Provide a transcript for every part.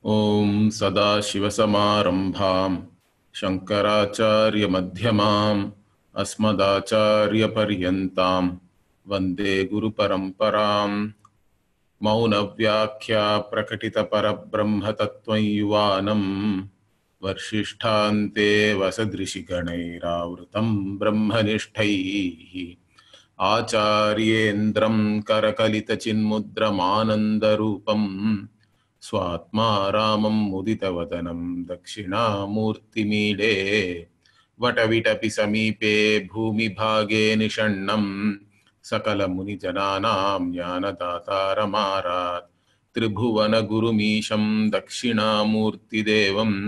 ॐ सदाशिवसमारम्भां शङ्कराचार्यमध्यमाम् अस्मदाचार्यपर्यन्तां वन्दे गुरुपरम्पराम्। मौनव्याख्या प्रकटितपरब्रह्मतत्त्वं युवानं वर्षिष्ठान्ते वसदृशिगणैरावृतं ब्रह्मनिष्ठैः आचार्येन्द्रं करकलितचिन्मुद्रमानन्दरूपम् स्वात्मा रामं मुदितवदनं दक्षिणामूर्तिमीडे वटविटपि समीपे भूमिभागे निषण्णं सकलमुनिजनानां ज्ञानदातारमारात् त्रिभुवनगुरुमीशं दक्षिणामूर्तिदेवं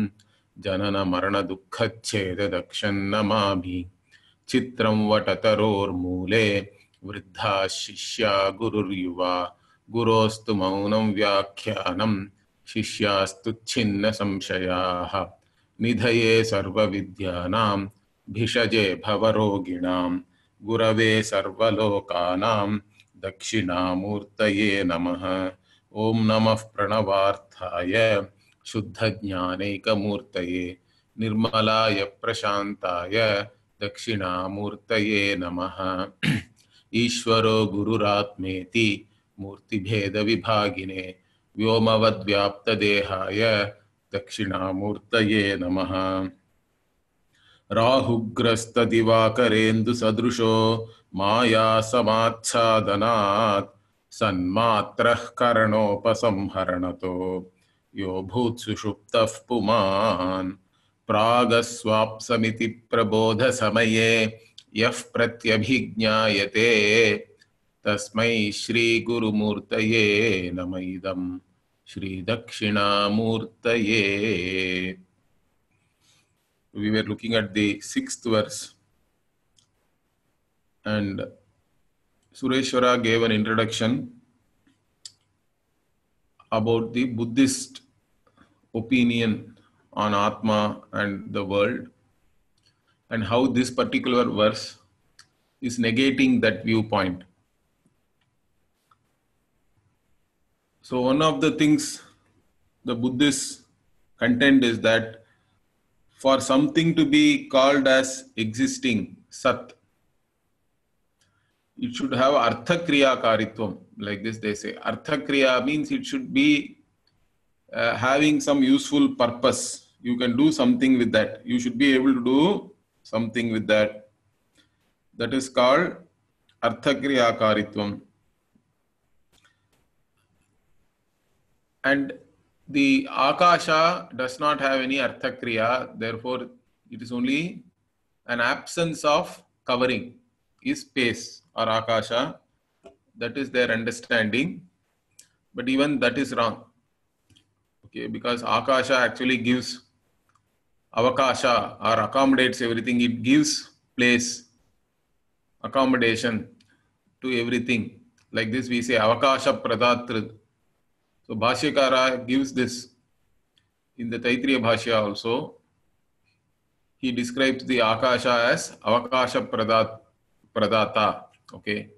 जननमरणदुःखच्छेददक्षन्नमामि। चित्रं वटतरोर्मूले वृद्धा शिष्या गुरुर्युवा गुरोस्तु मौनं व्याख्यानं शिष्यास्तु छिन्न संशयाः। निधये सर्वविद्यानां भिषजे भवरोगिणां गुरवे सर्वलोकानां दक्षिणामूर्तये नमः। ॐ नमः प्रणवार्थाय शुद्धज्ञानैकमूर्तये निर्मलाय प्रशान्ताय दक्षिणामूर्तये नमः। ईश्वरो गुरुरात्मेति मूर्तिभेदविभागिने व्योमवद्व्याप्तदेहाय दक्षिणामूर्तये नमः। राहुग्रस्तदिवाकरेन्दुसदृशो मायासमाच्छादनात् सन्मात्रः करणोपसंहरणतो यो भूत्सुषुप्तः पुमान् प्रागस्वाप्समिति प्रबोधसमये यः प्रत्यभिज्ञायते तस्मै श्रीगुरुमूर्तये नम इदं श्रीदक्षिणामूर्तये। We were looking at the 6th verse, and Sureshwara gave an introduction about the Buddhist opinion on Atma and the world, and how this particular verse is negating that viewpoint. So one of the things the Buddhists contend is that for something to be called as existing, Sat, it should have Artha Kriya Karitvam. Like this they say. Artha Kriya means it should be having some useful purpose. You can do something with that. You should be able to do something with that. That is called Artha Kriya Karitvam. And the Akasha does not have any Artha Kriya, therefore it is only an absence of covering, is space or Akasha. That is their understanding. But even that is wrong. Okay, because Akasha actually gives Avakasha or accommodates everything. It gives place, accommodation to everything. Like this we say Avakasha Pradatrit. So Bhashyakara gives this in the Taitriya Bhashya also. He describes the Akasha as Avakasha Pradata. Okay.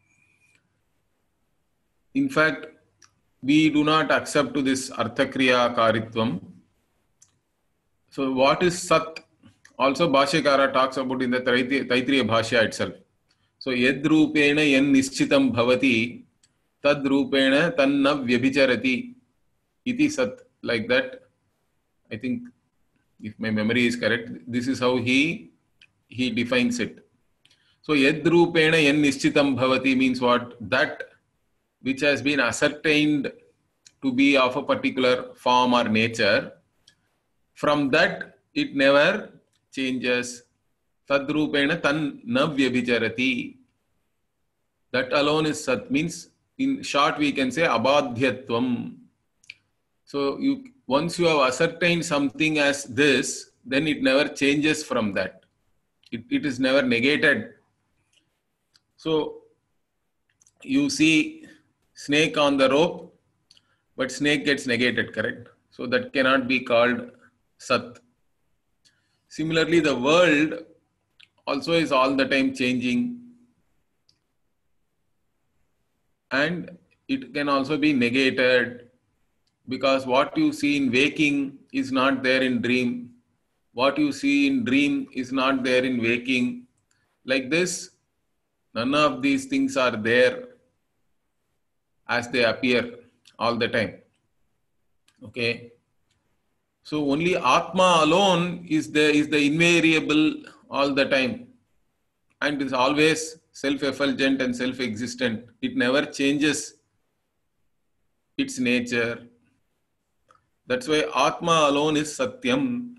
In fact, we do not accept to this Arthakriya Karitvam. So what is Sat? Also Bhashyakara talks about in the Taitriya Bhashya itself. So Yad Rupena Yan Nischitam Bhavati Tad Rupena Tanna Vyabhicharati Iti Sat. Like that, I think, if my memory is correct, this is how he defines it. So Yad Rupena Yan Nischitam Bhavati means what? That which has been ascertained to be of a particular form or nature, from that it never changes. Tadrupena tan navyabhicharati. That alone is Sat. Means in short we can say abadhyatvam. So once you have ascertained something as this, then it never changes from that. It is never negated. So you see snake on the rope, but snake gets negated, correct? So that cannot be called Sat. Similarly, the world also is all the time changing, and it can also be negated. because what you see in waking is not there in dream. What you see in dream is not there in waking. Like this, none of these things are there as they appear all the time. Okay. So only Atma alone is the invariable all the time, and is always self-effulgent and self-existent. It never changes its nature. That's why Atma alone is Satyam.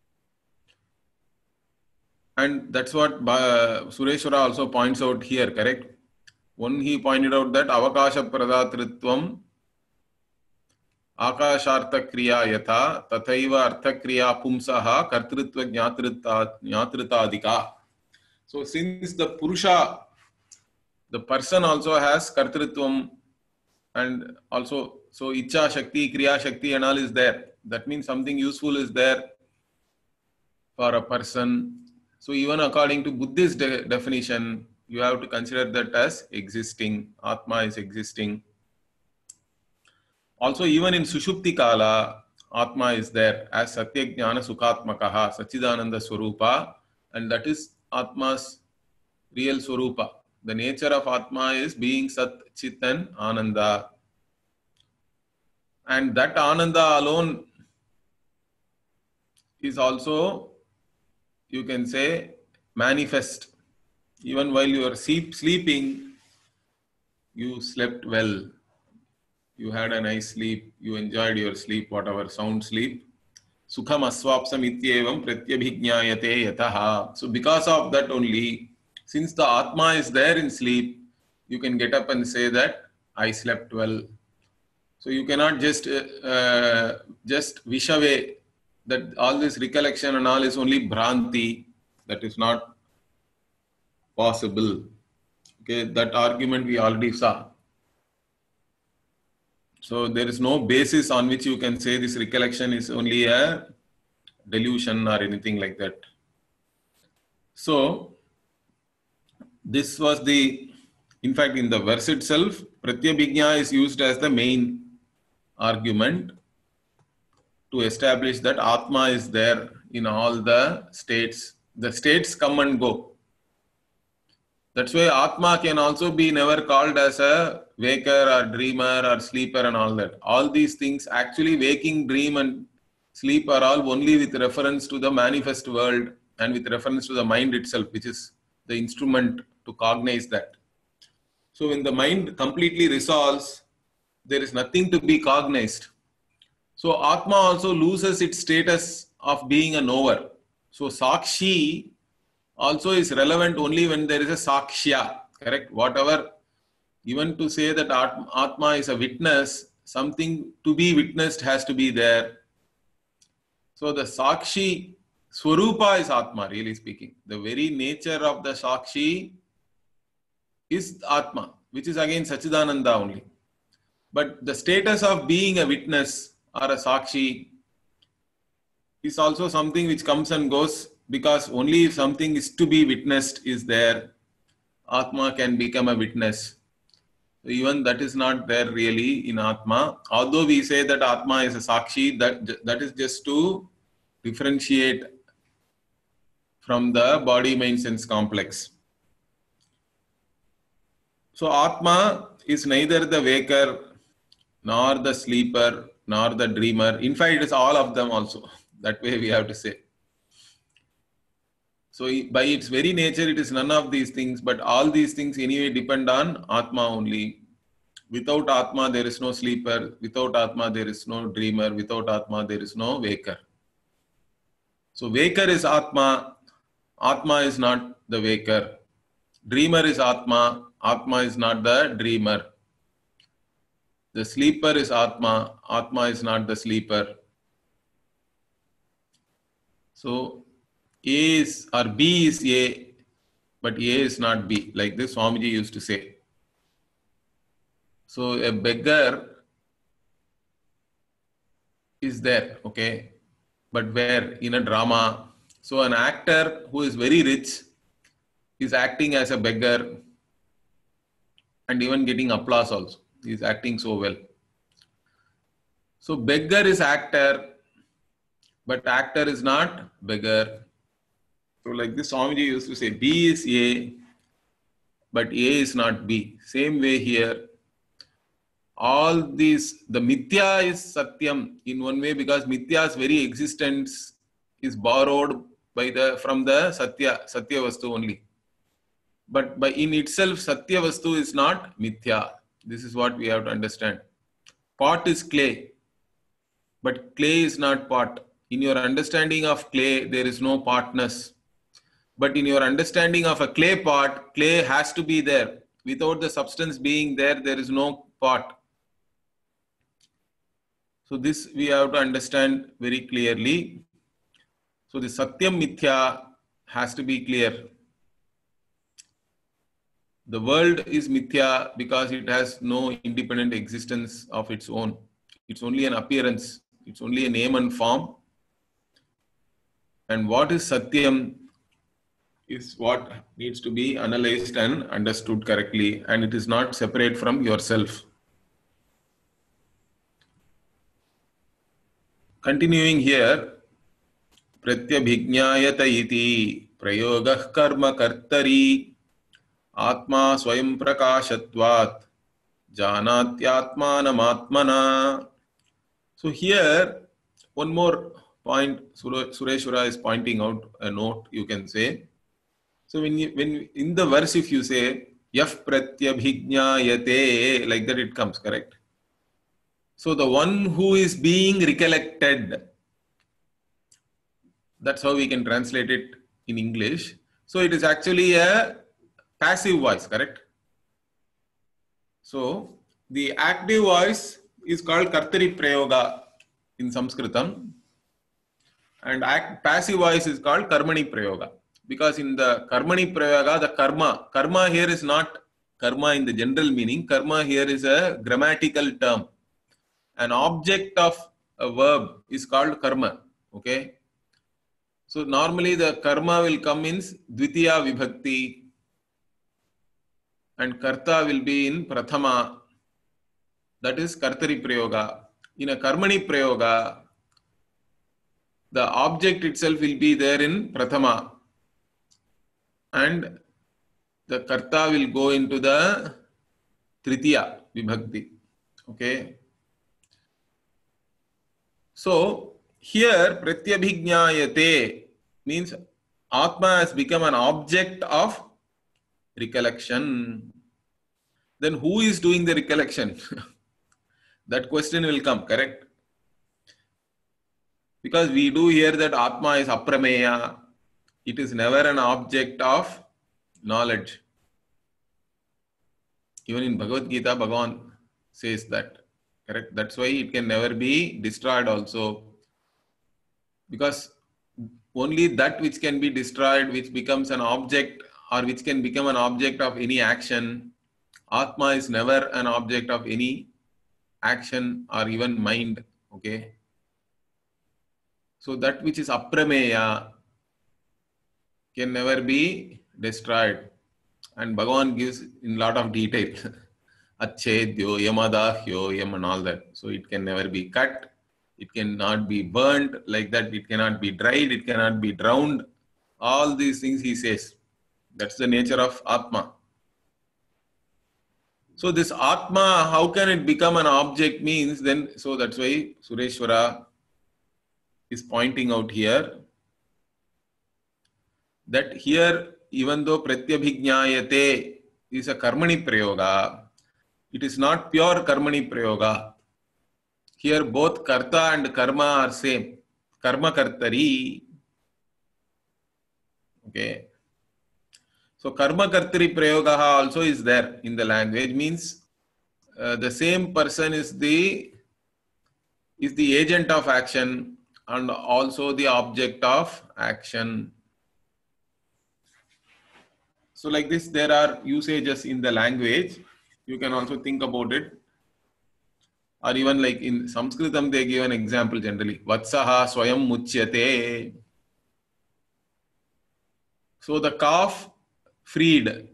And that's what Sureshwara also points out here, correct? One, he pointed out that Avakasha Pradatritvam Akashartha Kriya Yatha Tathaiva Artha Kriya Pumsaha Kartritva Jnatritadika. So since the Purusha, the person also has Kartritvam, and also so Icha Shakti, Kriya Shakti and all is there. That means something useful is there for a person. So even according to Buddhist definition, you have to consider that as existing. Atma is existing. Also even in Sushupti Kala, Atma is there as Satya Jnana Sukhatmakaha, Sachidananda Swarupa, and that is Atma's real Swarupa. The nature of Atma is being Sat, Chit and Ananda. And that Ananda alone is also, you can say, manifest. Even while you are sleeping, you slept well. You had a nice sleep. You enjoyed your sleep, whatever sound sleep. Sukham aswapsam ityevam pratyabhijñāyate yataha. So because of that only, since the Atma is there in sleep, you can get up and say that I slept well. So you cannot just wish away that all this recollection and all is only Bhranti. That is not possible. Okay, that argument we already saw. So there is no basis on which you can say this recollection is only a delusion or anything like that. So this was in fact in the verse itself, Pratyabhijñā is used as the main argument to establish that Atma is there in all the states. The states come and go. That's why Atma can also be never called as a waker or dreamer or sleeper and all that. All these things, actually waking, dream and sleep are all only with reference to the manifest world and with reference to the mind itself, which is the instrument to cognize that. So when the mind completely resolves, there is nothing to be cognized. So Atma also loses its status of being a knower. So Sakshi also is relevant only when there is a Sakshya, correct? Whatever, even to say that Atma is a witness, something to be witnessed has to be there. So the Sakshi Swarupa is Atma, really speaking. The very nature of the Sakshi is Atma, which is again Sachidananda only. But the status of being a witness or a Sakshi is also something which comes and goes, because only if something is to be witnessed is there, Atma can become a witness. So even that is not there really in Atma. Although we say that Atma is a Sakshi, that is just to differentiate from the body, mind, sense complex. So Atma is neither the waker, nor the sleeper, nor the dreamer. In fact, it is all of them also. That way we have to say. So by its very nature, it is none of these things, but all these things anyway depend on Atma only. Without Atma, there is no sleeper. Without Atma, there is no dreamer. Without Atma, there is no waker. So waker is Atma. Atma is not the waker. Dreamer is Atma. Atma is not the dreamer. The sleeper is Atma. Atma is not the sleeper. So A is or B is A, but A is not B. Like this Swamiji used to say. So a beggar is there, okay? But where? In a drama. So an actor who is very rich is acting as a beggar and even getting applause also. He is acting so well. So beggar is actor, but actor is not beggar. So like this Swamiji used to say, B is A, but A is not B. Same way here. All these, the mithya is satyam in one way because mithya's very existence is borrowed by from the satya vastu only. But by in itself, satya vastu is not mithya. This is what we have to understand. Pot is clay, but clay is not pot. In your understanding of clay, there is no potness. But in your understanding of a clay pot, clay has to be there. Without the substance being there, there is no pot. So this we have to understand very clearly. So the Satyam Mithya has to be clear. The world is Mithya because it has no independent existence of its own. It's only an appearance. It's only a name and form. And what is Satyam is what needs to be analyzed and understood correctly. And it is not separate from yourself. Continuing here, Pratyabhignayata iti prayogah karma kartari atma swayam prakashatvat janatyatmanam atmana. So here, one more point Sureshvara is pointing out, a note you can say. So when in the verse if you say yaf pratyabhignayate, like that it comes, correct? So the one who is being recollected, that's how we can translate it in English. So it is actually a passive voice, correct? So the active voice is called Kartari Prayoga in Sanskritam, and passive voice is called Karmani Prayoga. Because in the Karmani Prayoga, the karma here is not karma in the general meaning. Karma here is a grammatical term. An object of a verb is called karma. Okay. So normally the karma will come in Dvitiya Vibhakti and karta will be in Prathama. That is Kartari Prayoga. In a Karmani Prayoga, the object itself will be there in Prathama and the karta will go into the Tritiya Vibhakti. Okay. So here Pratyabhignayate means Atma has become an object of recollection. Then who is doing the recollection? That question will come, correct? Because we do hear that Atma is aprameya. It is never an object of knowledge. Even in Bhagavad Gita, Bhagavan says that, correct? That's why it can never be destroyed also. Because only that which can be destroyed, which becomes an object or which can become an object of any action, Atma is never an object of any action or even mind. Okay. So that which is aprameya can never be destroyed. And Bhagavan gives in lot of detail. Achedyo, yamadahyo, yam and all that. So it can never be cut. It cannot be burnt like that. It cannot be dried. It cannot be drowned. All these things he says. That's the nature of Atma. So this Atma, how can it become an object means then, so that's why Sureshvara is pointing out here that here even though Pratyabhignayate is a Karmani Prayoga, it is not pure Karmani Prayoga. Here both Karta and Karma are same. Karma Kartari. Okay. So Karma Kartari Prayoga also is there in the language, means the same person is the agent of action and also the object of action. So like this, there are usages in the language. You can also think about it. Or even like in Sanskritam, they give an example generally. Vatsaha swayam muchyate. So the calf freed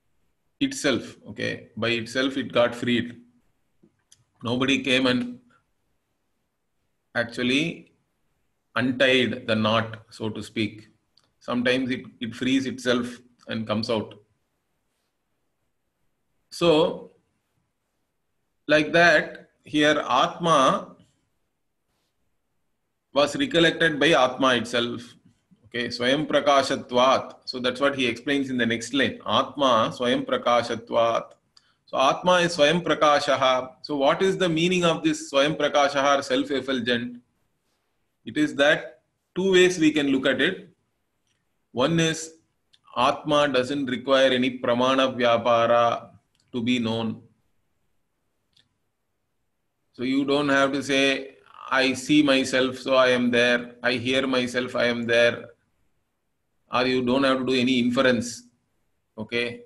itself. Okay. By itself, it got freed. Nobody came and actually untied the knot, so to speak. Sometimes it frees itself and comes out. So, like that, here Atma was recollected by Atma itself. Okay, Swayam Prakashatvat. So that's what he explains in the next line. Atma Swayam Prakashatvat. So Atma is Swayam Prakashaha. So what is the meaning of this Swayam Prakashaha or self-effulgent? It is that two ways we can look at it. One is Atma doesn't require any pramana vyapara to be known. So you don't have to say, I see myself, so I am there. I hear myself, I am there. Or you don't have to do any inference, okay,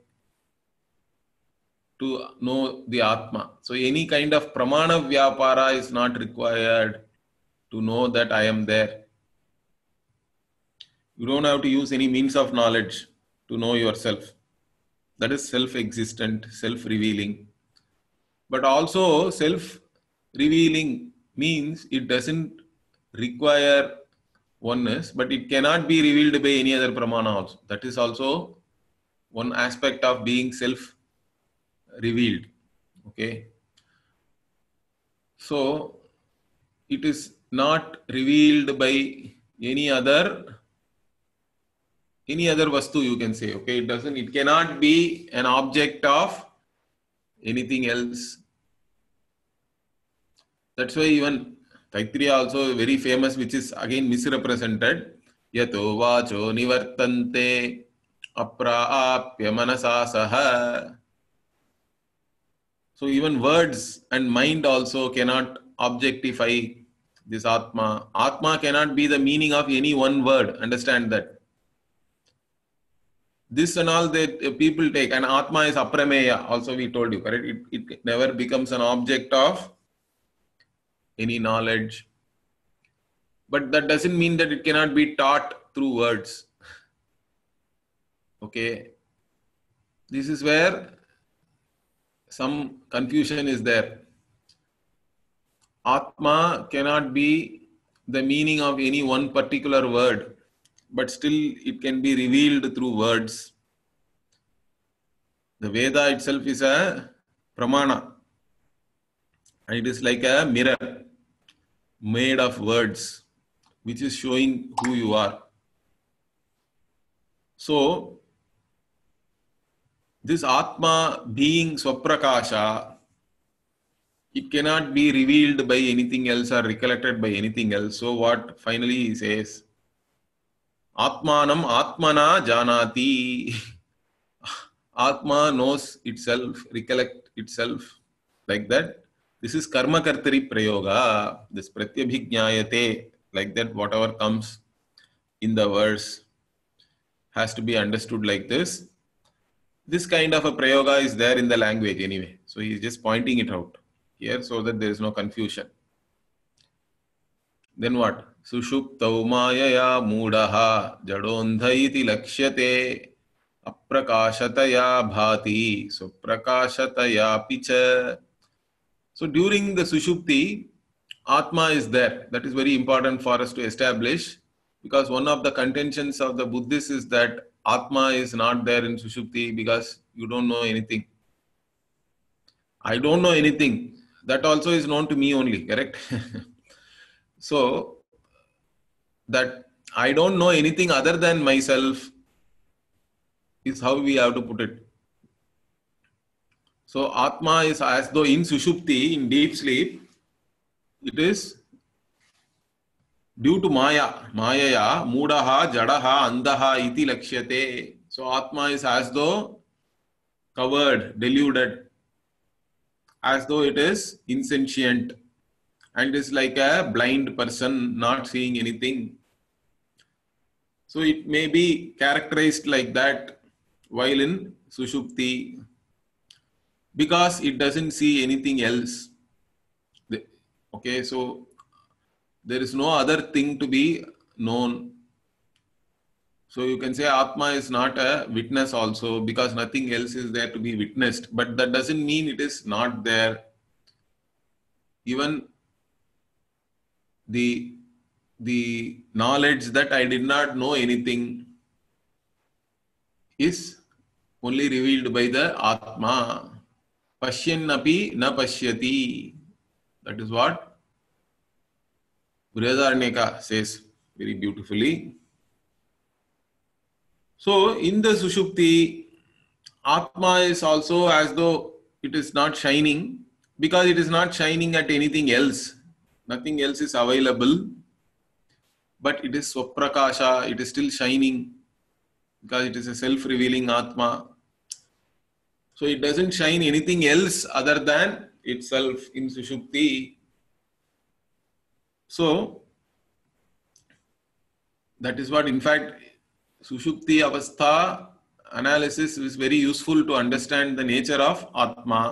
to know the Atma. So any kind of pramana vyapara is not required to know that I am there. You don't have to use any means of knowledge to know yourself. That is self-existent, self-revealing. But also self-revealing means it doesn't require oneness, but it cannot be revealed by any other pramana also. That is also one aspect of being self-revealed. Okay. So it is not revealed by any other vastu, you can say. Okay, it cannot be an object of anything else. That's why even Taittiriya also very famous, which is again misrepresented. Yato vacho nivartante apraapya manasasaha. So even words and mind also cannot objectify this Atma. Atma cannot be the meaning of any one word. Understand that. This and all that people take, and Atma is aprameya, also we told you, correct? It never becomes an object of any knowledge. But that doesn't mean that it cannot be taught through words. Okay. This is where some confusion is there. Atma cannot be the meaning of any one particular word, but still it can be revealed through words. The Veda itself is a pramana. And it is like a mirror made of words, which is showing who you are. So, this Atma being Swaprakasha, it cannot be revealed by anything else or recollected by anything else. So what finally he says, Atmanam Atmana Janati. Atma knows itself, recollect itself. Like that. This is Karma Kartari Prayoga. This Pratyabhijnayate, like that, whatever comes in the verse has to be understood like this. This kind of a Prayoga is there in the language anyway. So he is just pointing it out here so that there is no confusion. Then what? Sushuptau mayaya moodaha jadondhaiti lakshyate aprakashataya bhati suprakashataya picha. So during the Sushupti, Atma is there. That is very important for us to establish, because one of the contentions of the Buddhists is that Atma is not there in Sushupti because you don't know anything. I don't know anything. That also is known to me only, correct? So, that I don't know anything other than myself is how we have to put it. So, Atma is as though in Sushupti, in deep sleep, it is due to Maya. Mayaya, Mudaha, Jadaha, Andaha, iti lakshyate. So, Atma is as though covered, deluded, as though it is insentient and is like a blind person not seeing anything. So it may be characterized like that while in Sushupti because it doesn't see anything else. Okay, so there is no other thing to be known. So you can say Atma is not a witness also because nothing else is there to be witnessed. But that doesn't mean it is not there. Even the knowledge that I did not know anything is only revealed by the Atma. Pashyannapi na pashyati. That is what Brihadaranyaka says very beautifully. So, in the Sushupti, Atma is also as though it is not shining, because it is not shining at anything else. Nothing else is available, but it is Swaprakasha, it is still shining, because it is a self-revealing Atma. So it doesn't shine anything else other than itself in Sushupti. So that is what, in fact, Sushupti Avastha analysis is very useful to understand the nature of Atma.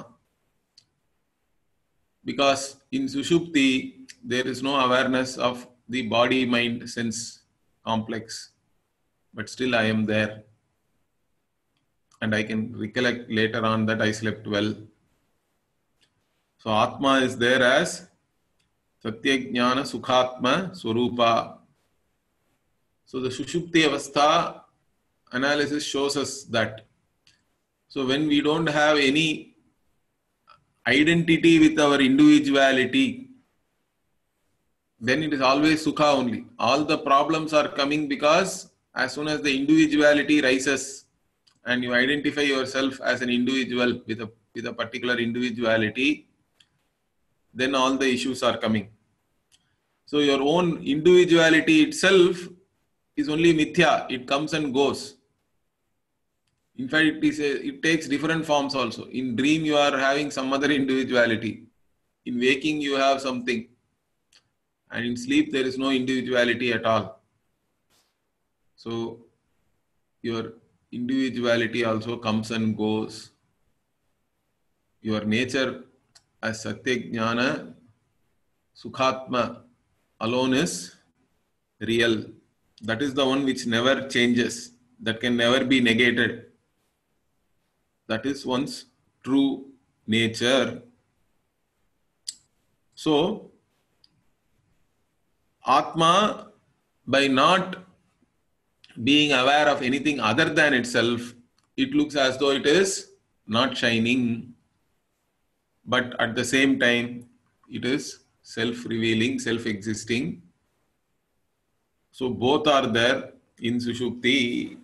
Because in Sushupti, there is no awareness of the body, mind, sense complex. But still I am there. And I can recollect later on that I slept well. So Atma is there as Satya Jnana Sukhatma Swarupa. So the Sushupti Avastha analysis shows us that. So when we don't have any identity with our individuality, then it is always Sukha only. All the problems are coming because as soon as the individuality rises and you identify yourself as an individual with a particular individuality, then all the issues are coming. So your own individuality itself is only mithya. It comes and goes. In fact, it takes different forms also. In dream, you are having some other individuality. In waking, you have something. And in sleep, there is no individuality at all. So your individuality also comes and goes. Your nature as Satya Jnana Sukhatma alone is real. That is the one which never changes. That can never be negated. That is one's true nature. So, Atma, by not being aware of anything other than itself, it looks as though it is not shining. But at the same time, it is self-revealing, self-existing. So both are there in Sushupti.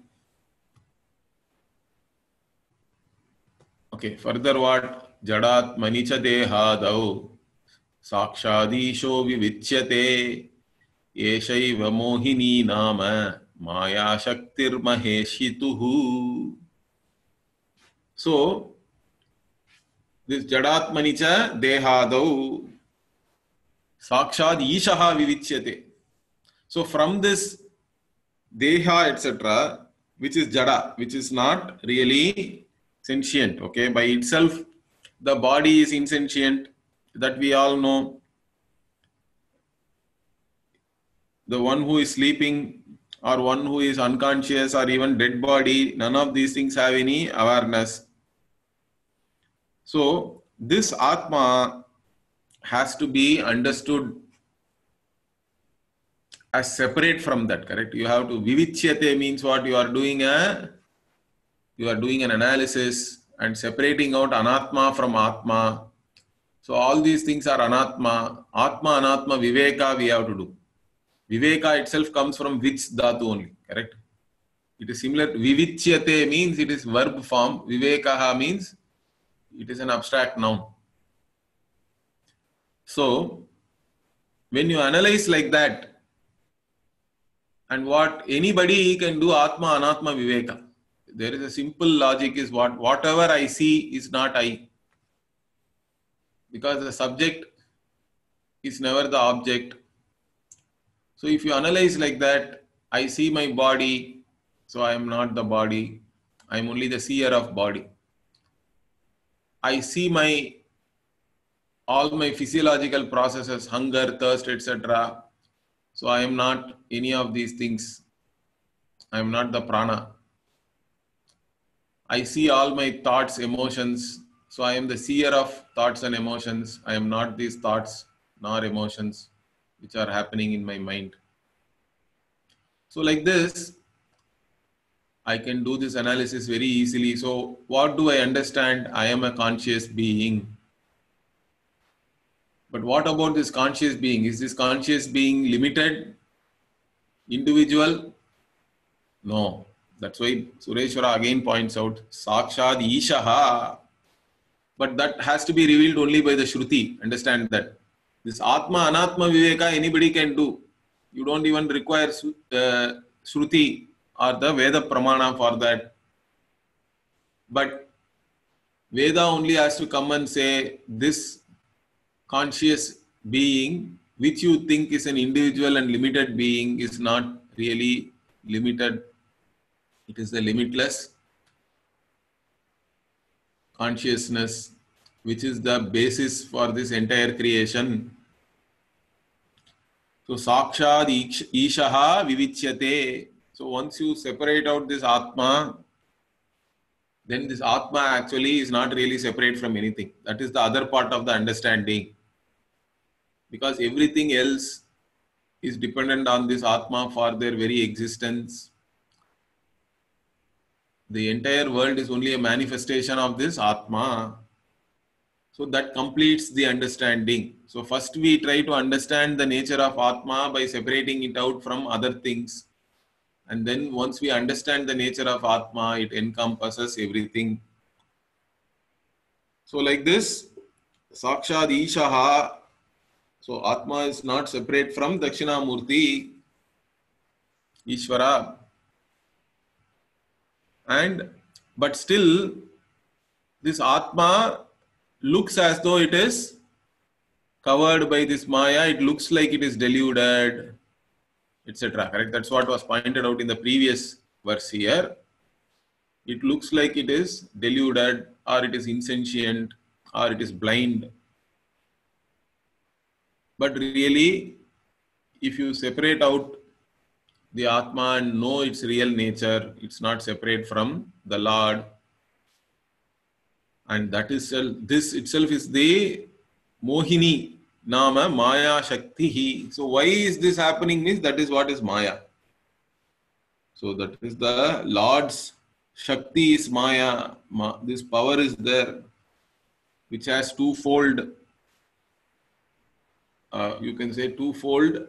Okay, further what? Jadat manicha dehadau sakshadisho vivichyate yeshaiva mohini nama maya shaktir maheshituhu. So, this Jadat manicha dehadau sakshad ishaha vivichyate. So from this deha, etc., which is jada, which is not really sentient, okay? By itself, the body is insentient, that we all know. The one who is sleeping or one who is unconscious or even dead body, none of these things have any awareness. So this Atma has to be understood as separate from that, correct? You have to vivichyate means what? You are doing an analysis and separating out anatma from atma. So all these things are anatma. Atma, anatma, viveka we have to do. Viveka itself comes from vich dhatu only, correct? It is similar. Vivichyate means it is verb form. Vivekaha means it is an abstract noun. So when you analyze like that, and what anybody can do, Atma, Anatma, Viveka. There is a simple logic is whatever I see is not I. Because the subject is never the object. So if you analyze like that, I see my body, so I am not the body. I am only the seer of body. I see all my physiological processes, hunger, thirst, etc. So I am not any of these things. I am not the prana. I see all my thoughts, emotions. So I am the seer of thoughts and emotions. I am not these thoughts nor emotions, which are happening in my mind. So like this, I can do this analysis very easily. So what do I understand? I am a conscious being. But what about this conscious being? Is this conscious being limited, individual? No. That's why Sureshwara again points out, Sakshad Ishaha. But that has to be revealed only by the Shruti. Understand that. This Atma, Anatma Viveka, anybody can do. You don't even require Shruti or the Veda Pramana for that. But Veda only has to come and say, this conscious being, which you think is an individual and limited being, is not really limited. It is the limitless consciousness, which is the basis for this entire creation. So, Sakshad Ishaha Vivichyate. So, once you separate out this Atma, then this Atma actually is not really separate from anything. That is the other part of the understanding. Because everything else is dependent on this Atma for their very existence. The entire world is only a manifestation of this Atma. So that completes the understanding. So first we try to understand the nature of Atma by separating it out from other things. And then once we understand the nature of Atma, it encompasses everything. So like this, Sakshad Ishaha. So Atma is not separate from Dakshinamurthy, Ishvara. But still, this Atma looks as though it is covered by this Maya. It looks like it is deluded, etc. Correct? That's what was pointed out in the previous verse here. It looks like it is deluded, or it is insentient, or it is blind. But really, if you separate out the Atma and know its real nature, it's not separate from the Lord. And that is, this itself is the Mohini Nama Maya Shakti. So why is this happening? Means that is what is Maya. So that is the Lord's Shakti is Maya. This power is there, which has twofold, you can say twofold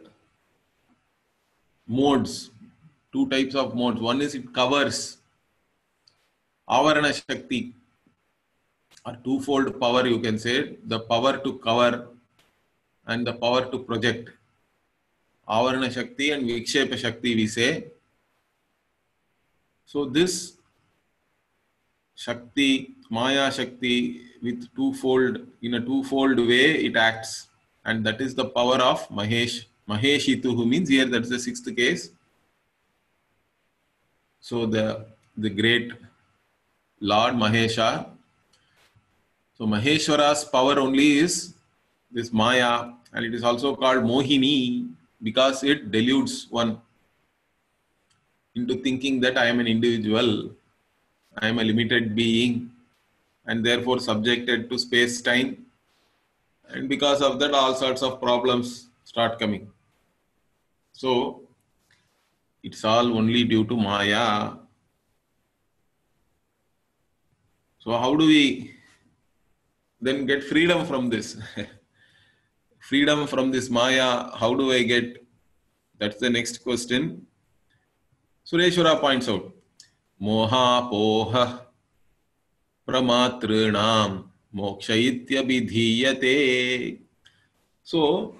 modes, two types of modes. One is it covers, Avarana Shakti, or twofold power, you can say, the power to cover and the power to project. Avarana Shakti and Vikshepa Shakti, we say. So this Shakti, Maya Shakti, with twofold, in a twofold way it acts. And that is the power of Mahesh. Maheshituhu means here that's the sixth case. So the great Lord Mahesha. So Maheshwara's power only is this Maya, and it is also called Mohini because it deludes one into thinking that I am an individual, I am a limited being, and therefore subjected to space-time. And because of that, all sorts of problems start coming. So it's all only due to Maya. So how do we then get freedom from this? Freedom from this Maya, how do I get? That's the next question. Sureshwara points out, Moha Poha Pramatrinam Mokshayitya Vidhiyate. So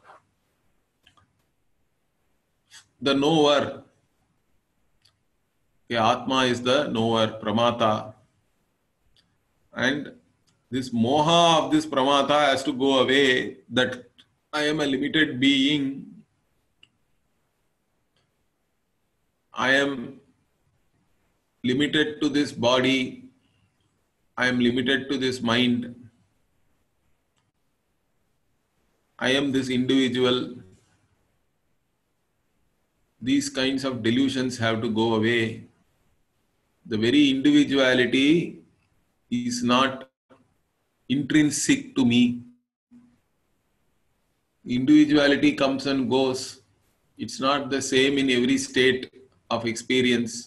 the knower, okay, Atma is the knower, Pramata. And this moha of this Pramata has to go away, that I am a limited being. I am limited to this body. I am limited to this mind. I am this individual. These kinds of delusions have to go away. The very individuality is not intrinsic to me. Individuality comes and goes. It's not the same in every state of experience.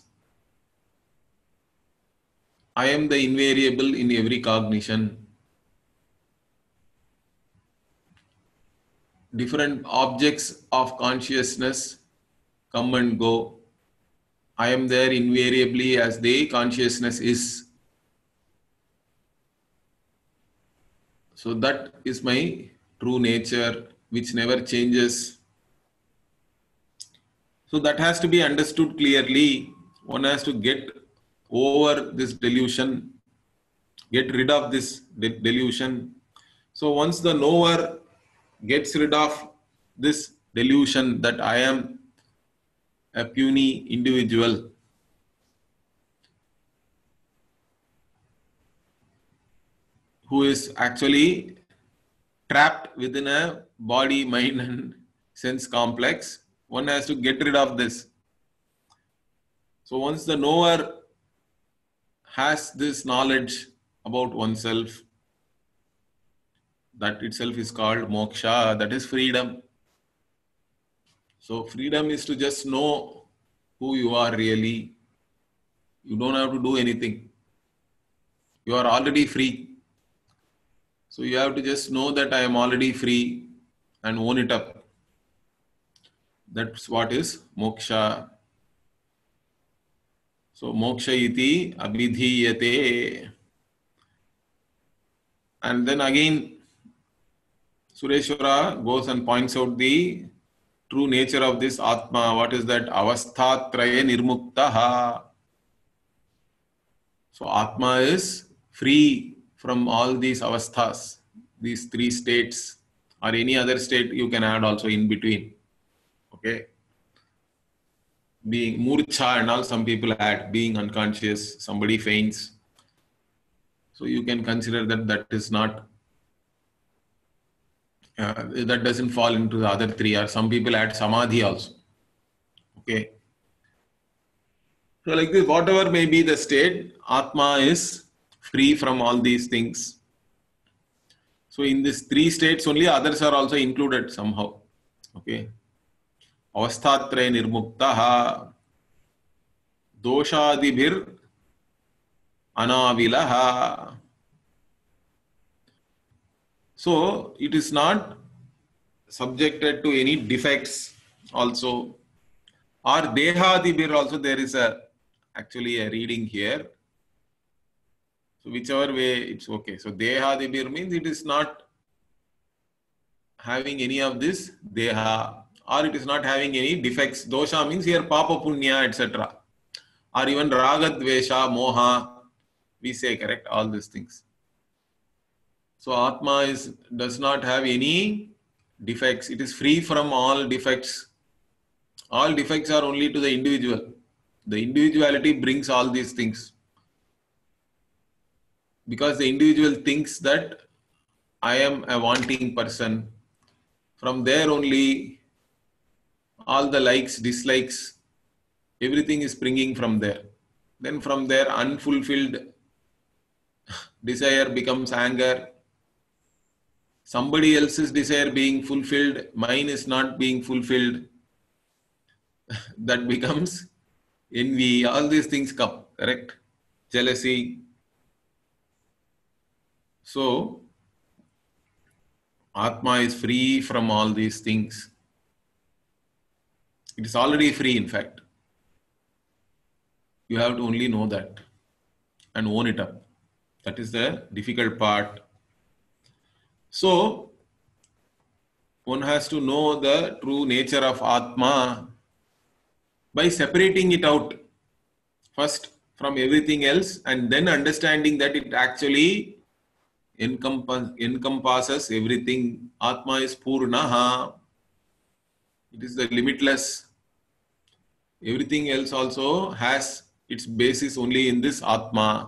I am the invariable in every cognition. Different objects of consciousness come and go. I am there invariably as the consciousness is. So that is my true nature, which never changes. So that has to be understood clearly. One has to get over this delusion, get rid of this delusion. So once the knower gets rid of this delusion that I am a puny individual, who is actually trapped within a body, mind, and sense complex, one has to get rid of this. So once the knower has this knowledge about oneself, that itself is called moksha, that is freedom. So freedom is to just know who you are really. You don't have to do anything. You are already free. So you have to just know that I am already free and own it up. That's what is moksha. So moksha iti abhidhiyate. And then again, Sureshvara goes and points out the true nature of this Atma. What is that? Avasthatraya nirmuktaha. So Atma is free from all these avasthas, these three states, or any other state you can add also in between. Okay. Being murcha and all, some people add, being unconscious, somebody faints. So you can consider that that is not, that doesn't fall into the other three, or some people add samadhi also. Okay. So like this, whatever may be the state, Atma is free from all these things. So in these three states only, others are also included somehow. Okay. Avasthatraya nirmuktaha doshadibhir anavilaha. So it is not subjected to any defects also. Or dehadibhir also, there is actually a reading here. So whichever way, it's okay. So dehadibhir means it is not having any of this deha, or it is not having any defects. Dosha means here papa punya, etc. Or even raga dvesha, moha, we say, correct, all these things. So Atma does not have any defects. It is free from all defects. All defects are only to the individual. The individuality brings all these things. Because the individual thinks that I am a wanting person. From there only all the likes, dislikes, everything is springing from there. Then from there unfulfilled desire becomes anger. Somebody else's desire being fulfilled, mine is not being fulfilled. That becomes envy. All these things come, correct? Jealousy. So Atma is free from all these things. It is already free, in fact. You have to only know that and own it up. That is the difficult part. So one has to know the true nature of Atma by separating it out first from everything else, and then understanding that it actually encompasses everything. Atma is Purnaha. It is the limitless. Everything else also has its basis only in this Atma.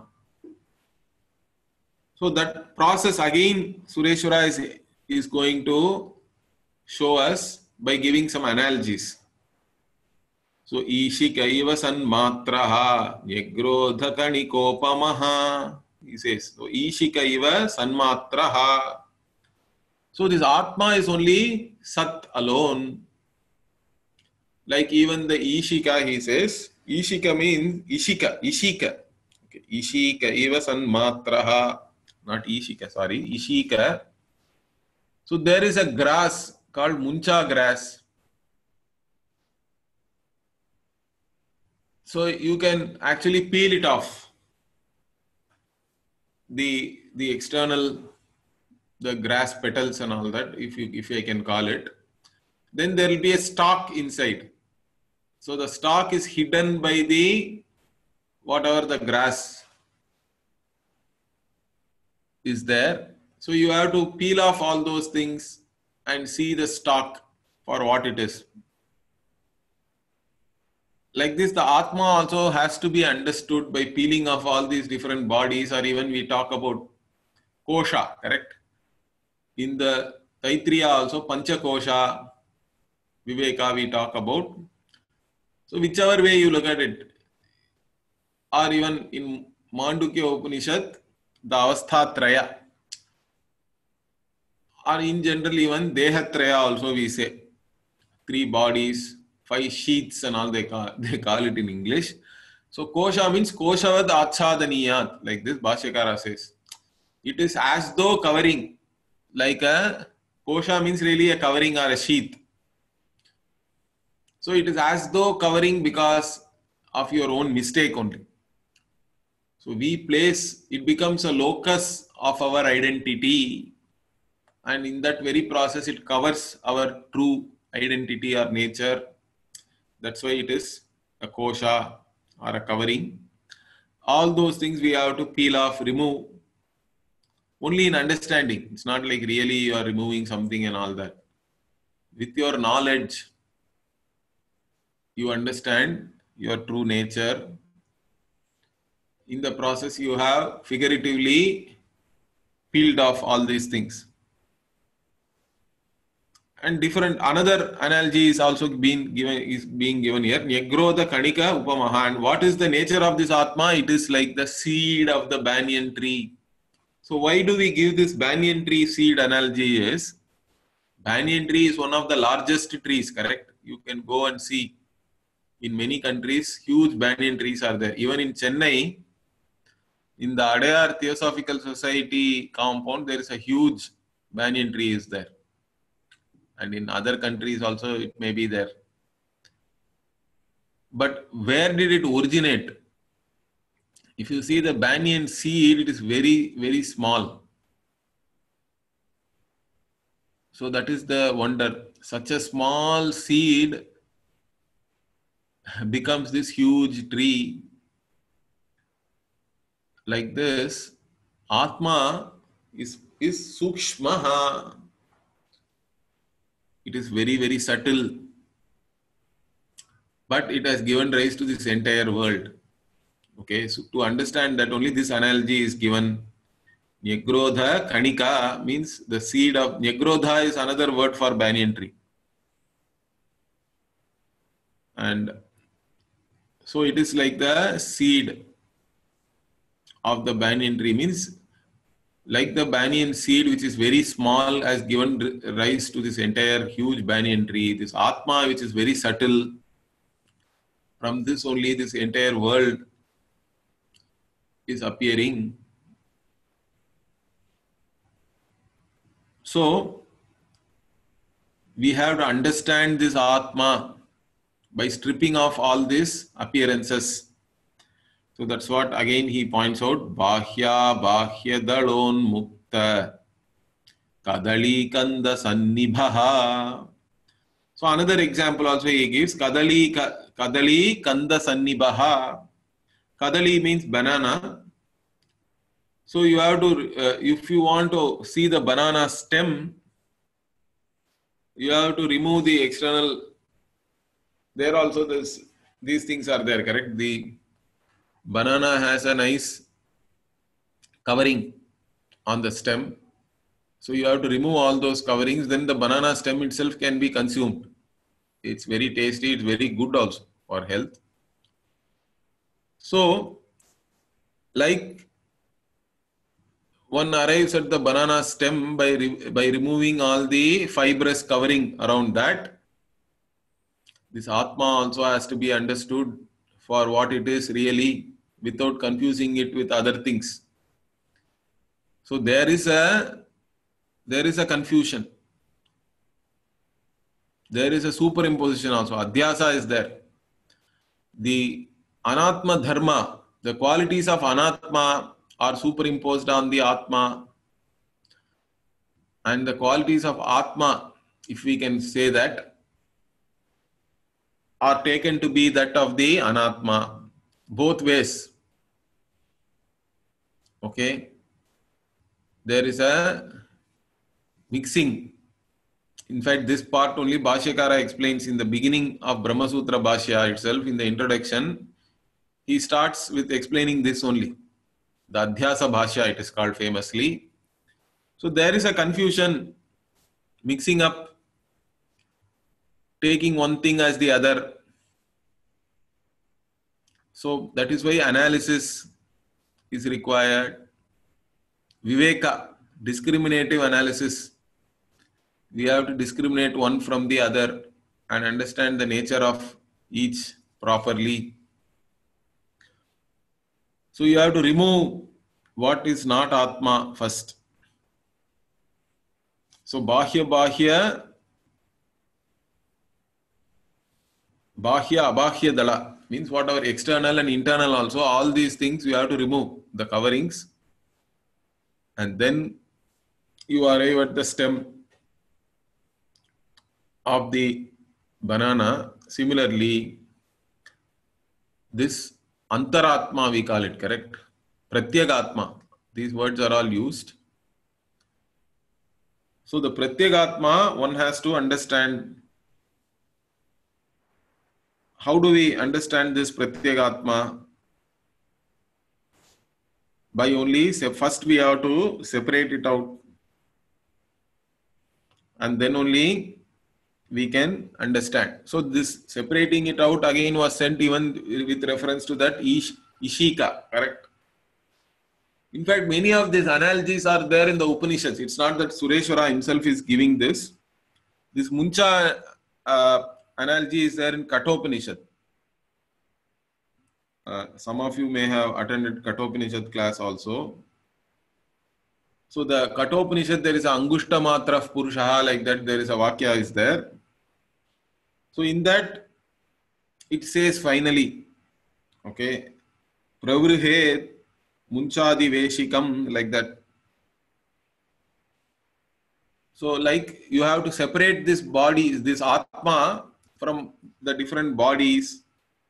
So that process again, Sureshvara is going to show us by giving some analogies. So Ishikaiva sanmatraha nyagrodhakanikoopamaha. He says, so Ishikaiva sanmatraha. So this Atma is only Sat alone, like even the Ishika, he says, Ishika means Ishika. Okay. Ishika eva sanmatraha, not Ishika, sorry, Ishika. So there is a grass called muncha grass. So you can actually peel it off. The external, the grass petals and all that, if I can call it, then there will be a stalk inside. So the stalk is hidden by the whatever the grass is there. So you have to peel off all those things and see the stalk for what it is. Like this, the Atma also has to be understood by peeling off all these different bodies, or even we talk about kosha, correct? In the Taitriya also, Pancha Kosha, Viveka we talk about. So whichever way you look at it, or even in Mandukya Upanishad, the Avastha Traya, or in general even Dehatraya also we say, 3 bodies, 5 sheaths and all they call it in English. So Kosha means Koshavad Achhadaniyat, like this Bhashyakara says. It is as though covering, like a Kosha means really a covering or a sheath. So it is as though covering because of your own mistake only. So it becomes a locus of our identity, and in that very process it covers our true identity or nature. That's why it is a kosha or a covering. All those things we have to peel off, remove, only in understanding. It's not like really you are removing something and all that. With your knowledge, you understand your true nature. In the process, you have figuratively peeled off all these things. And another analogy is also being given here. Nyagrodha Kanika Upamaha. And what is the nature of this Atma? It is like the seed of the banyan tree. So why do we give this banyan tree seed analogy? Is banyan tree is one of the largest trees, correct? You can go and see in many countries, huge banyan trees are there. Even in Chennai, in the Adayar Theosophical Society compound, there is a huge banyan tree is there. And in other countries also it may be there. But where did it originate? If you see the banyan seed, it is very, very small. So that is the wonder. Such a small seed becomes this huge tree. Like this, Atma is sukshmaha. It is very, very subtle. But it has given rise to this entire world. Okay, so to understand that, only this analogy is given. Nyagrodha Kanika means the seed of Nyagrodha is another word for banyan tree. And so it is like the seed of the banyan tree, means like the banyan seed, which is very small, has given rise to this entire huge banyan tree. This Atma, which is very subtle, from this only this entire world is appearing. So we have to understand this Atma by stripping off all these appearances. So that's what again he points out. Bahya dalon mukta kadali kanda sannibhaha. So another example also he gives. Kadali kanda sannibhaha. Kadali means banana. So you have to, if you want to see the banana stem, you have to remove the external. There also these things are there, correct? The banana has a nice covering on the stem. So you have to remove all those coverings, then the banana stem itself can be consumed. It's very tasty, it's very good also for health. So, like one arrives at the banana stem by removing all the fibrous covering around that. This Atma also has to be understood for what it is really, without confusing it with other things. So there is a confusion. There is a superimposition also. Adhyasa is there. The Anatma Dharma, the qualities of Anatma are superimposed on the Atma, and the qualities of Atma, if we can say that, are taken to be that of the Anatma. Both ways. Okay? There is a mixing. In fact, this part only Bhashyakara explains in the beginning of Brahma Sutra Bhashya itself, in the introduction. He starts with explaining this only. The Adhyasa Bhashya, it is called famously. So there is a confusion, mixing up, taking one thing as the other. So that is why analysis is required. Viveka, discriminative analysis. We have to discriminate one from the other and understand the nature of each properly. So you have to remove what is not Atma first. So Bahya Abahya Dala means whatever external and internal also, all these things you have to remove the coverings, and then you arrive at the stem of the banana. Similarly, this Antaratma we call it, correct? Pratyagatma. These words are all used. So the Pratyagatma, one has to understand. How do we understand this Pratyagatma? By only, first we have to separate it out, and then only we can understand. So this separating it out again was sent even with reference to that Ishika, correct? In fact, many of these analogies are there in the Upanishads. It's not that Sureshwara himself is giving this. This Muncha analogy is there in Kathopanishad. Some of you may have attended Kathopanishad class also. So the Kathopanishad, there is a Angushta Matra Purushaha, like that, there is a Vakya is there. So in that, it says finally, okay, Pravrihe Munchadi Veshikam, like that. So like you have to separate this body, this Atma, from the different bodies.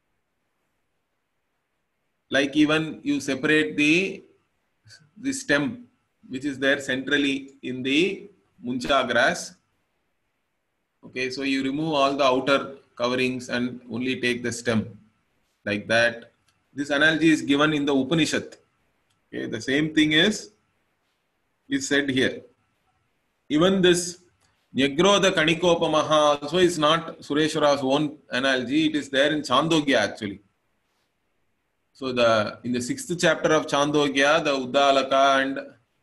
Like even you separate the stem, which is there centrally in the Muncha grass. Okay, so you remove all the outer coverings and only take the stem, like that. This analogy is given in the Upanishad. Okay, the same thing is said here. Even this Nyagrodha Kanikopamaha also is not Sureshwara's own analogy. It is there in Chandogya actually. So in the 6th chapter of Chandogya, the Uddalaka and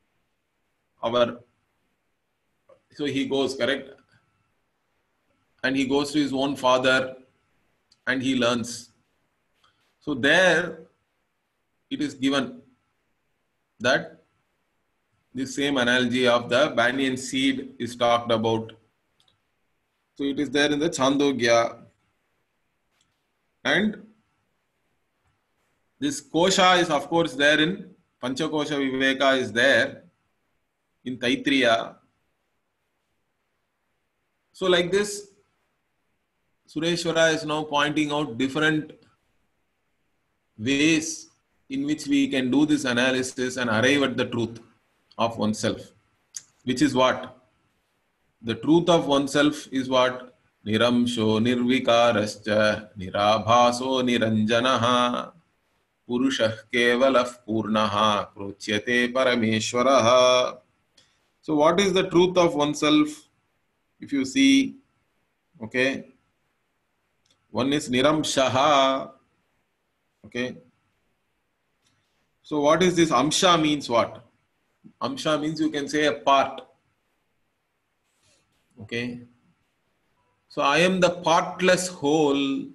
so he goes, correct? And he goes to his own father and he learns. So there it is given that this same analogy of the banyan seed is talked about. So it is there in the Chandogya. And this Kosha is of course there in Panchakosha Viveka is there in Taitriya. So like this, Sureshwara is now pointing out different ways in which we can do this analysis and arrive at the truth of oneself. Which is what? The truth of oneself is what? Niramsho nirvikarascha nirabhaso niranjanaha purushah kevalah purnaha krochyate parameshwaraha. So what is the truth of oneself? If you see, okay, one is niramshaha. Okay. So what is this? Amsha means what? Amsha means you can say a part. Okay. So I am the partless whole.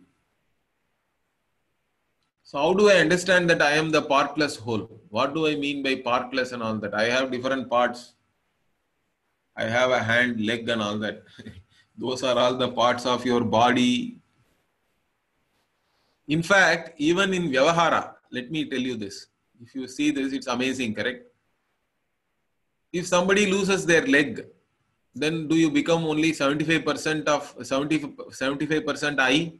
So how do I understand that I am the partless whole? What do I mean by partless and all that? I have different parts. I have a hand, leg and all that. Those are all the parts of your body. In fact, even in Vyavahara, let me tell you this. If you see this, it's amazing, correct? If somebody loses their leg, then do you become only 75% of 75% I?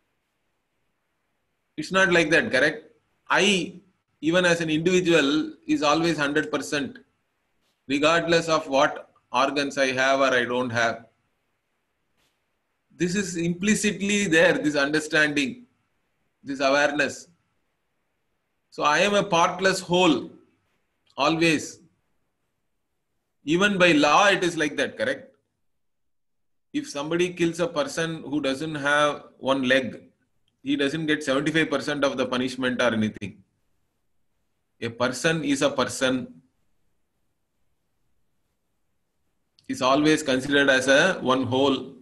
It's not like that, correct? I, even as an individual, is always 100%, regardless of what organs I have or I don't have. This is implicitly there, this understanding, this awareness. So I am a partless whole, always. Even by law, it is like that, correct? If somebody kills a person who doesn't have one leg, he doesn't get 75% of the punishment or anything. A person is a person, is always considered as a one whole.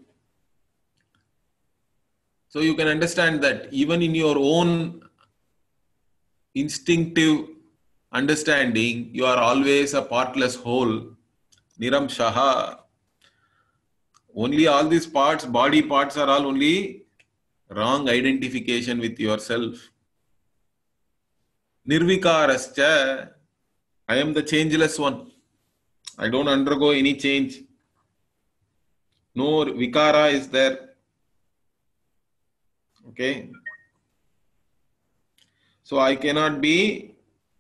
So you can understand that even in your own instinctive understanding, you are always a partless whole. Niramshaha. Only all these parts, body parts are all only wrong identification with yourself. Nirvikarascha. I am the changeless one. I don't undergo any change. No vikara is there. Okay. So I cannot be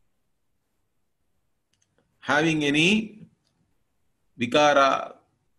having any vikara.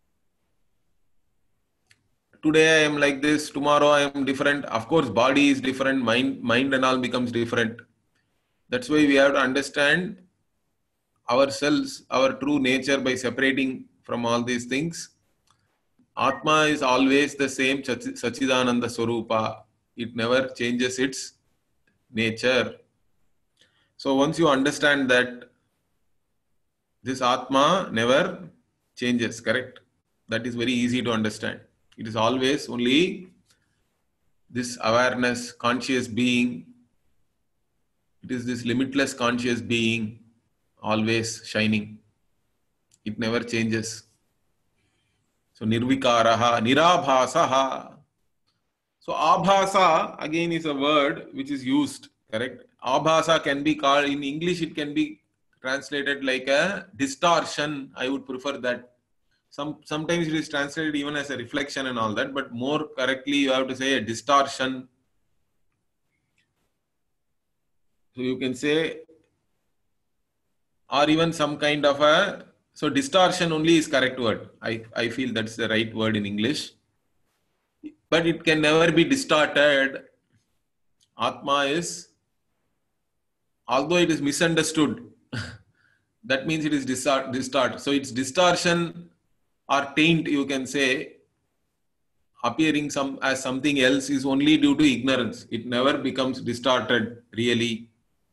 Today I am like this, tomorrow I am different. Of course, body is different, mind and all becomes different. That's why we have to understand ourselves, our true nature by separating from all these things. Atma is always the same Sachidananda Swarupa. It never changes its nature. So once you understand that this Atma never changes, correct? That is very easy to understand. It is always only this awareness, conscious being. It is this limitless conscious being always shining. It never changes. So nirvikaraha, nirabhasaha. So abhasa again is a word which is used, correct? Abhasa can be called, in English it can be translated like a distortion. I would prefer that. Sometimes it is translated even as a reflection and all that, but more correctly you have to say a distortion. So you can say, or even some kind of a, so distortion only is correct word. I feel that's the right word in English. But it can never be distorted. Atma is, although it is misunderstood, that means it is distort. So its distortion or taint, you can say, appearing as something else is only due to ignorance. It never becomes distorted really.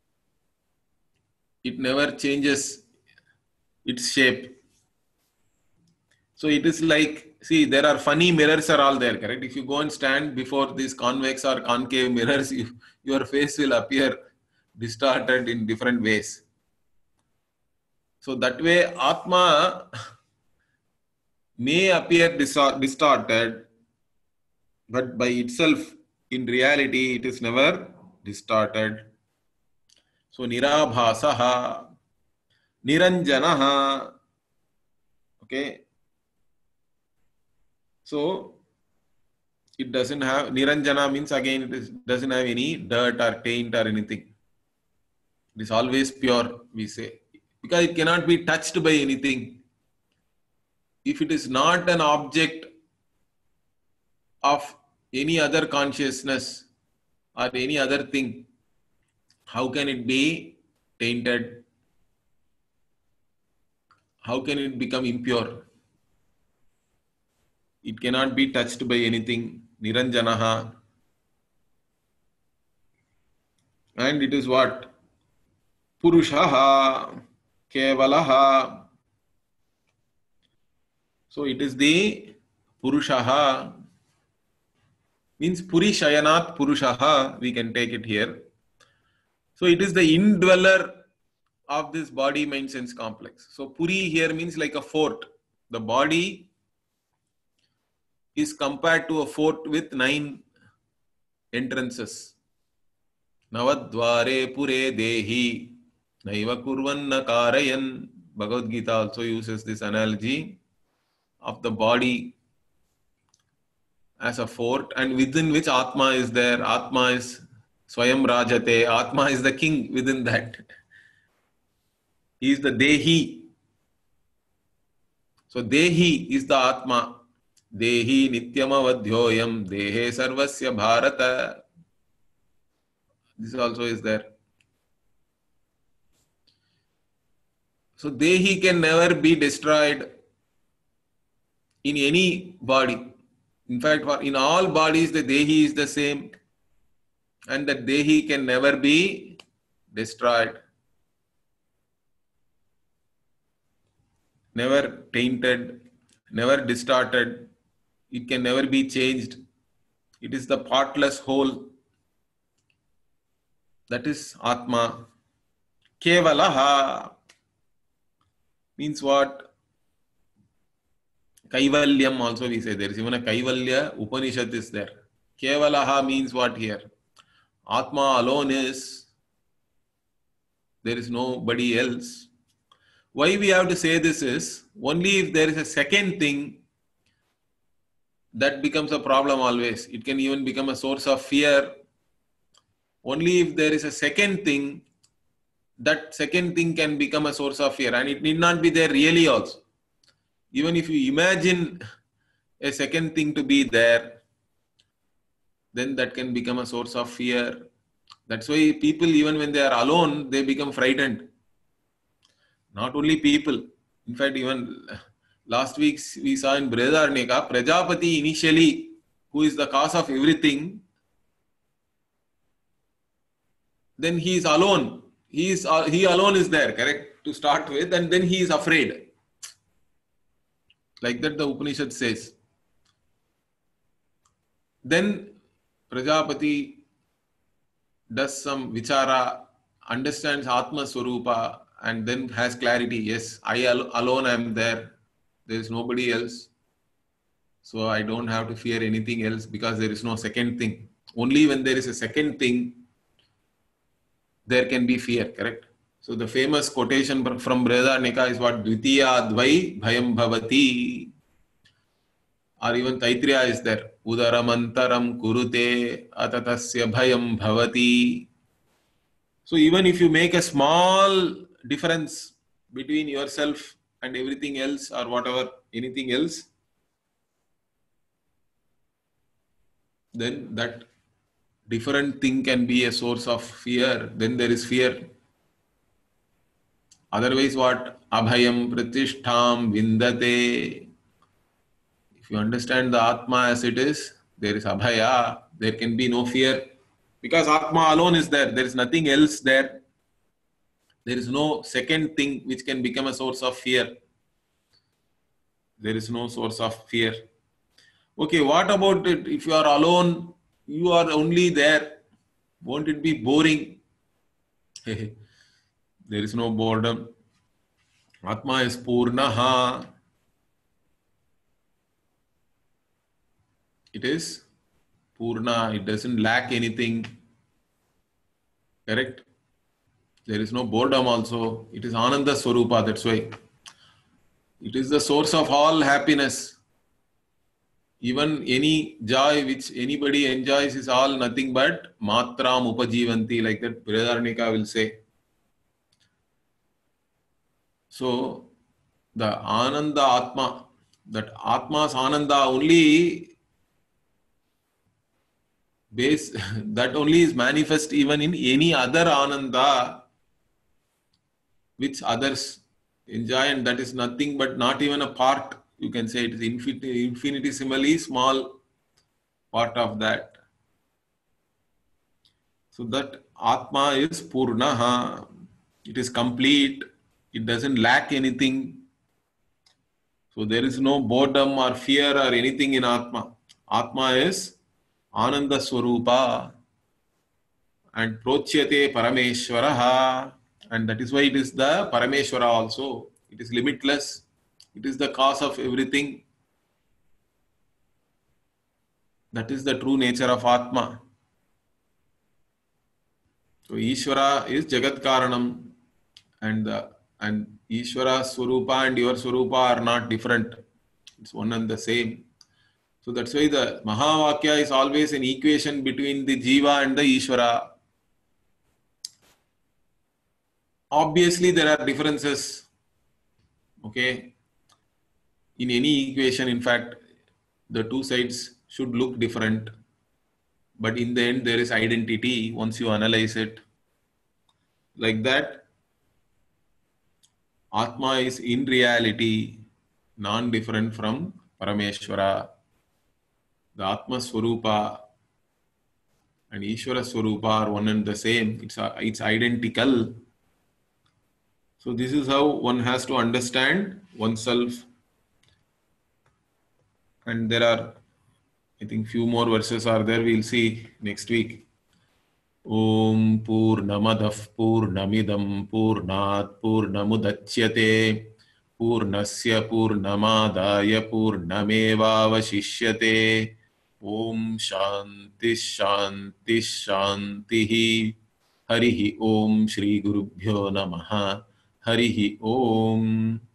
It never changes its shape. So it is like, see, there are funny mirrors are all there, correct? If you go and stand before these convex or concave mirrors, your face will appear distorted in different ways. So that way, Atma may appear distorted, but by itself, in reality, it is never distorted. So nirabhasaha, niranjanaha. Okay. So it doesn't have, niranjana means again it doesn't have any dirt or taint or anything. It is always pure, we say, because it cannot be touched by anything. If it is not an object of any other consciousness or any other thing, how can it be tainted? How can it become impure? It cannot be touched by anything. Niranjanaha. And it is what? Purushaha. Kevalaha. So it is the Purushaha, means Purishayanat Purushaha, we can take it here. So it is the indweller of this body, mind, sense complex. So Puri here means like a fort. The body is compared to a fort with 9 entrances. Navadvare Pure Dehi Naiva Kurvanna Karayan. Bhagavad Gita also uses this analogy of the body as a fort, and within which Atma is there. Atma is Swayam Rajate. Atma is the king within that. He is the Dehi. So Dehi is the Atma. Dehi Nityamavadhyoyam Dehe Sarvasya Bharata. This also is there. So Dehi can never be destroyed in any body. In fact, in all bodies, the Dehi is the same, and the Dehi can never be destroyed, never tainted, never distorted. It can never be changed. It is the partless whole. That is Atma. Kevalaha means what? Kaivalyam also we say. There is even a Kaivalya Upanishad is there. Kevalaha means what here? Atma alone is. There is nobody else. Why we have to say this is, only if there is a second thing, that becomes a problem always. It can even become a source of fear. Only if there is a second thing, that second thing can become a source of fear. And it need not be there really also. Even if you imagine a second thing to be there, then that can become a source of fear. That's why people, even when they are alone, they become frightened. Not only people. In fact, even last week we saw in Bredarneka, Prajapati initially, who is the cause of everything, then he is alone. He alone is there, correct, to start with, and then he is afraid. Like that the Upanishad says. Then Prajapati does some vichara, understands Atma Swarupa, and then has clarity. Yes, I alone am there. There is nobody else. So I don't have to fear anything else because there is no second thing. Only when there is a second thing, there can be fear, correct? So the famous quotation from Bredarnika is what? Dvitiya Dvai Bhayam Bhavati. Or even Taitriya is there. Udaramantaram Kurute Atatasya Bhayam Bhavati. So even if you make a small difference between yourself and everything else or whatever, anything else, then that different thing can be a source of fear. Then there is fear. Otherwise what? Abhayam Pratishtham Vindate. If you understand the Atma as it is, there is Abhaya. There can be no fear. Because Atma alone is there. There is nothing else there. There is no second thing which can become a source of fear. There is no source of fear. Okay, what about it? If you are alone, you are only there. Won't it be boring? There is no boredom. Atma is Purnaha. It is Purna. It doesn't lack anything. Correct? There is no boredom also. It is Ananda Swarupa, that's why. It is the source of all happiness. Even any joy which anybody enjoys is all nothing but matram upajivanti, like that Brihadaranyaka will say. So, the Ananda Atma, that Atma's Ananda only base, that only is manifest even in any other Ananda which others enjoy, and that is nothing but not even a part. You can say it is infinitesimally small part of that. So that Atma is Purnaha. It is complete. It doesn't lack anything. So there is no boredom or fear or anything in Atma. Atma is Ananda Swarupa and Prochyate Parameshwaraha. And that is why it is the Parameshwara also. It is limitless. It is the cause of everything. That is the true nature of Atma. So Ishvara is Jagat Karanam, and Ishvara Swarupa and your Swarupa are not different. It's one and the same. So that's why the Mahavakya is always an equation between the Jiva and the Ishvara. Obviously, there are differences. Okay. In any equation, in fact, the two sides should look different. But in the end, there is identity once you analyze it. Like that, Atma is in reality non-different from Parameshwara. The Atma Swarupa and Ishvara Swarupa are one and the same. It's identical. So this is how one has to understand oneself. And there are, I think, few more verses are there. We'll see next week. Om Purnamadah Purnamidam Purnat Purnamudachyate Purnasya Purnamadaya Purnamevavashishyate. Om Shanti Shanti Shanti. Harihi Om Shri Gurubhyo Namaha. Harihi Om.